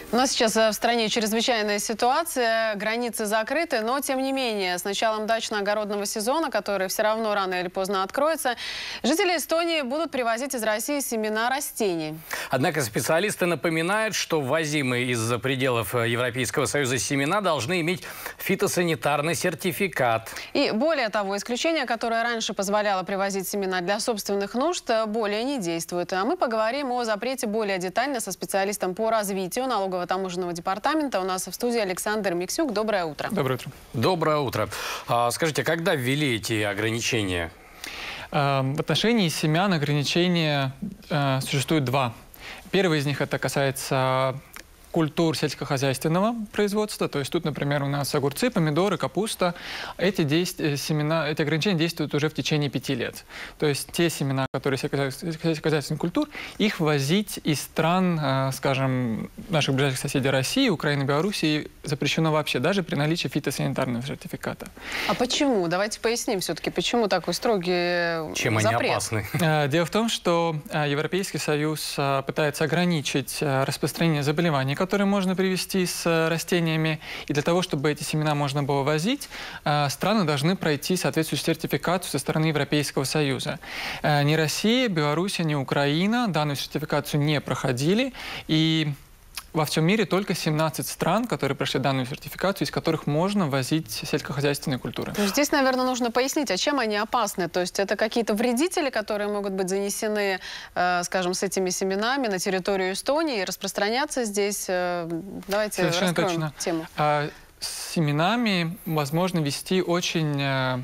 У нас сейчас в стране чрезвычайная ситуация, границы закрыты, но тем не менее, с началом дачно-огородного сезона, который все равно рано или поздно откроется, жители Эстонии будут привозить из России семена растений. Однако специалисты напоминают, что ввозимые из-за пределов Европейского Союза семена должны иметь фитосанитарный сертификат. И более того, исключение, которое раньше позволяло привозить семена для собственных нужд, более не действует. А мы поговорим о запрете более детально со специалистом по развитию налогово-таможенного департамента. У нас в студии Александр Миксюк. Доброе утро. Доброе утро. Доброе утро. Скажите, когда ввели эти ограничения? В отношении семян ограничения существует два. Первый из них это касается культур сельскохозяйственного производства. То есть тут, например, у нас огурцы, помидоры, капуста. Эти ограничения действуют уже в течение 5 лет. То есть те семена, которые сельскохозяйственных культур, их ввозить из стран, скажем, наших ближайших соседей России, Украины, Белоруссии запрещено вообще, даже при наличии фитосанитарного сертификата. А почему? Давайте поясним все-таки, почему такой строгий Чем запрет? они опасны? Дело в том, что Европейский Союз пытается ограничить распространение заболеваний, которые можно привезти с растениями. И для того, чтобы эти семена можно было возить, страны должны пройти соответствующую сертификацию со стороны Европейского Союза. Ни Россия, Белоруссия, ни Украина данную сертификацию не проходили. И во всем мире только 17 стран, которые прошли данную сертификацию, из которых можно возить сельскохозяйственные культуры. Ну, здесь, наверное, нужно пояснить, а чем они опасны. То есть это какие-то вредители, которые могут быть занесены, скажем, с этими семенами на территорию Эстонии и распространяться здесь. Давайте раскроем тему. С семенами возможно вести очень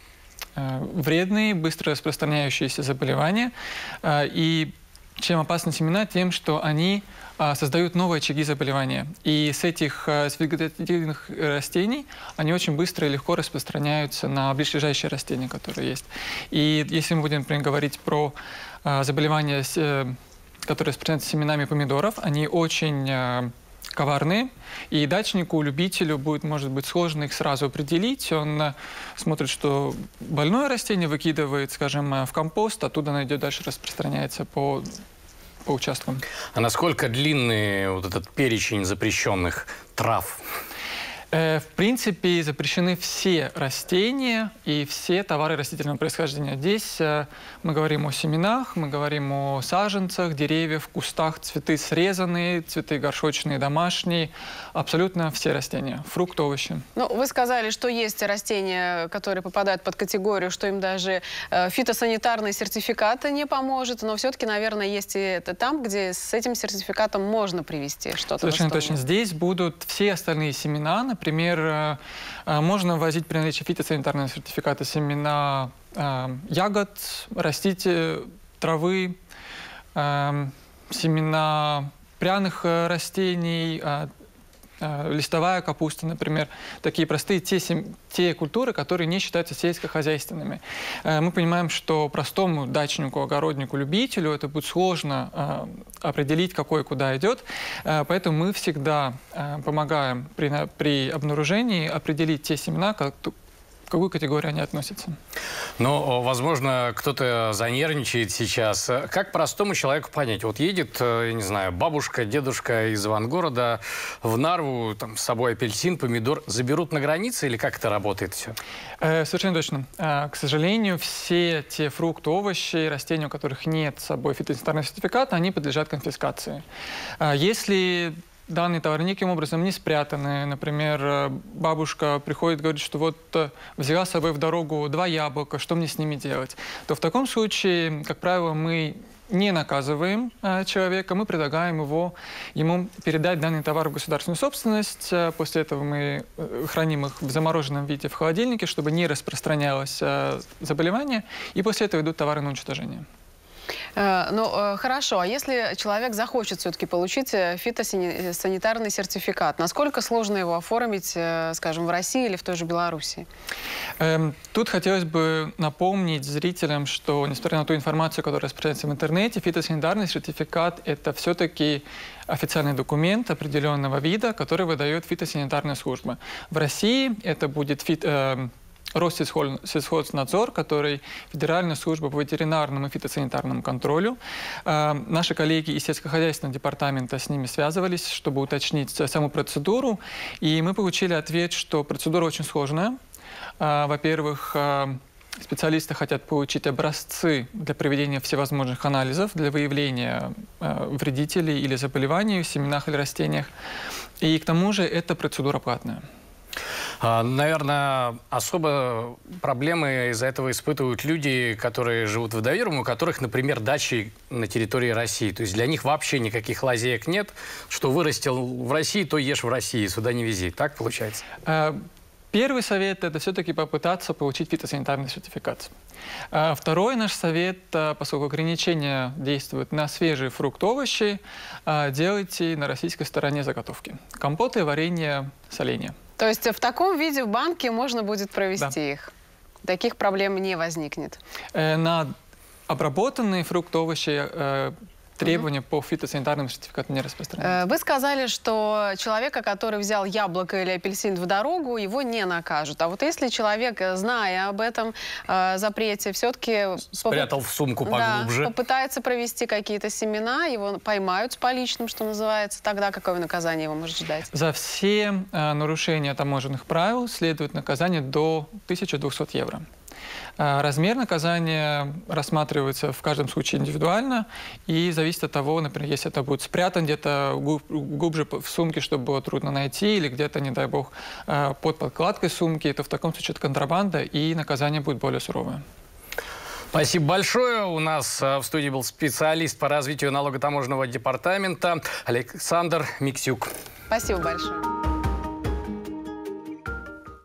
вредные, быстро распространяющиеся заболевания. И чем опасны семена? Тем, что они создают новые очаги заболевания. И с этих вегетативных растений они очень быстро и легко распространяются на ближайшие растения, которые есть. И если мы будем, например, говорить про заболевания, которые распространяются семенами помидоров, они очень коварные, и дачнику, любителю будет, может быть, сложно их сразу определить. Он смотрит, что больное растение выкидывает, скажем, в компост, оттуда оно идет дальше, распространяется по участкам. А насколько длинный вот этот перечень запрещенных трав? В принципе, запрещены все растения и все товары растительного происхождения. Здесь мы говорим о семенах, мы говорим о саженцах, деревьев, кустах, цветы срезанные, цветы горшочные, домашние. Абсолютно все растения, фрукты, овощи. Ну, вы сказали, что есть растения, которые попадают под категорию, что им даже фитосанитарный сертификат не поможет, но все-таки, наверное, есть и это там, где с этим сертификатом можно привезти что-то. Совершенно точно. Здесь будут все остальные семена. Например, можно ввозить при наличии фитосанитарного сертификата семена ягод, травы, семена пряных растений, листовая капуста, например. Такие простые, те культуры, которые не считаются сельскохозяйственными. Мы понимаем, что простому дачнику, огороднику, любителю это будет сложно определить, какой куда идет. Поэтому мы всегда помогаем при обнаружении определить те семена, в какую категорию они относятся. Ну, возможно, кто-то занервничает сейчас. Как простому человеку понять? Вот едет, я не знаю, бабушка, дедушка из Ивангорода в Нарву, там, с собой апельсин, помидор. Заберут на границе или как это работает все? Совершенно точно. К сожалению, все те фрукты, овощи, растения, у которых нет с собой фитосанитарного сертификата, они подлежат конфискации. Если данные товары никаким образом не спрятаны. Например, бабушка приходит и говорит, что вот взяла с собой в дорогу 2 яблока, что мне с ними делать? То в таком случае, как правило, мы не наказываем человека, мы предлагаем ему передать данный товар в государственную собственность. После этого мы храним их в замороженном виде в холодильнике, чтобы не распространялось заболевание. И после этого идут товары на уничтожение. Ну, хорошо. А если человек захочет все-таки получить фитосанитарный сертификат, насколько сложно его оформить, скажем, в России или в той же Белоруссии? Тут хотелось бы напомнить зрителям, что, несмотря на ту информацию, которая распространяется в интернете, фитосанитарный сертификат – это все-таки официальный документ определенного вида, который выдает фитосанитарная служба. В России это будет Россельхознадзор, который Федеральная служба по ветеринарному и фитосанитарному контролю. Наши коллеги из сельскохозяйственного департамента с ними связывались, чтобы уточнить саму процедуру. И мы получили ответ, что процедура очень сложная. Во-первых, специалисты хотят получить образцы для проведения всевозможных анализов, для выявления вредителей или заболеваний в семенах или растениях. И к тому же эта процедура платная. Наверное, особо проблемы из-за этого испытывают люди, которые живут в водоемах, у которых, например, дачи на территории России. То есть для них вообще никаких лазеек нет. Что вырастил в России, то ешь в России, сюда не вези. Так получается? Первый совет – это все-таки попытаться получить фитосанитарный сертификат. Второй наш совет, поскольку ограничения действуют на свежие фрукты, овощи, делайте на российской стороне заготовки. Компоты, варенье, соленье. То есть в таком виде в банке можно будет провести их? Таких проблем не возникнет? На обработанные фрукты, овощи требования по фитосанитарному сертификату не распространяются. Вы сказали, что человека, который взял яблоко или апельсин в дорогу, его не накажут. А вот если человек, зная об этом запрете, все-таки спрятал в сумку поглубже, попытается провести какие-то семена, его поймают с поличным, что называется, тогда какое наказание его может ждать? За все нарушения таможенных правил следует наказание до 1200 евро. Размер наказания рассматривается в каждом случае индивидуально и зависит от того, например, если это будет спрятан где-то глубже в сумке, чтобы было трудно найти, или где-то, не дай бог, под подкладкой сумки, то в таком случае это контрабанда, и наказание будет более суровое. Спасибо большое. У нас в студии был специалист по развитию налого-таможенного департамента Александр Миксюк. Спасибо большое.